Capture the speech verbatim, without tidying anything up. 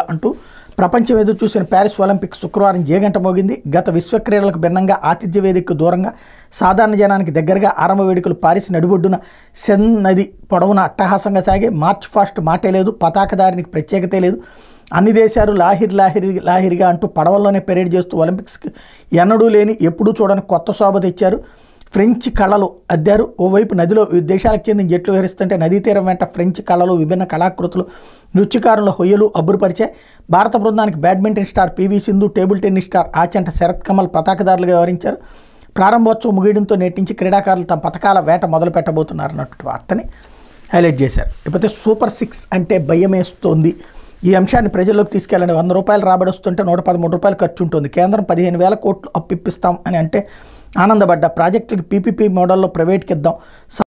అంటూ ప్రపంచం ఎదురు చూసిన ప్యారిస్ ఒలింపిక్స్ శుక్రవారం జేగంట మోగింది. గత విశ్వ క్రీడలకు భిన్నంగా ఆతిథ్య వేదికకు దూరంగా సాధారణ జనానికి దగ్గరగా ఆరంభ వేడుకలు పారిస్ నడిబొడ్డున సెన్ నది పొడవున అట్టహాసంగా సాగే. మార్చ్ ఫాస్ట్ మాటే లేదు, పతాకదారికి ప్రత్యేకతే లేదు. అన్ని దేశాలు లాహిర్ లాహిరి లాహిరిగా అంటూ పడవల్లోనే పెరేడ్ చేస్తూ ఒలింపిక్స్కి ఎన్నడూ లేని ఎప్పుడూ చూడని కొత్త శోభ తెచ్చారు. ఫ్రెంచ్ కళలు అద్దారు. ఓవైపు నదిలో వివిధ దేశాలకు చెందిన జట్లు విహరిస్తుంటే నదీ తీరం వెంట ఫ్రెంచ్ కళలు, విభిన్న కళాకృతులు, నృత్యకారుల హొయ్యలు అబ్బురుపరిచాయి. భారత బృందానికి badminton star PV Sindhu, table tennis star Achanta Sharath Kamal పతాకదారులుగా వ్యవహరించారు. ప్రారంభోత్సవం ముగియడంతో నేటి నుంచి క్రీడాకారులు తమ పథకాల వేట మొదలు పెట్టబోతున్నారన్నటువంటి వార్తని హైలైట్ చేశారు. ఇకపోతే సూపర్ సిక్స్ అంటే భయమేస్తోంది. ఈ అంశాన్ని ప్రజల్లోకి తీసుకెళ్ళండి. వంద రూపాయలు రాబడి వస్తుంటే నూట పదమూడు రూపాయలు ఖర్చు ఉంటుంది. కేంద్రం పదిహేను వేల కోట్లు అప్పిప్పిస్తాం అని అంటే ఆనందపడ్డ. ప్రాజెక్టులకు పీపీపీ మోడల్లో ప్రైవేట్కి ఇద్దాం.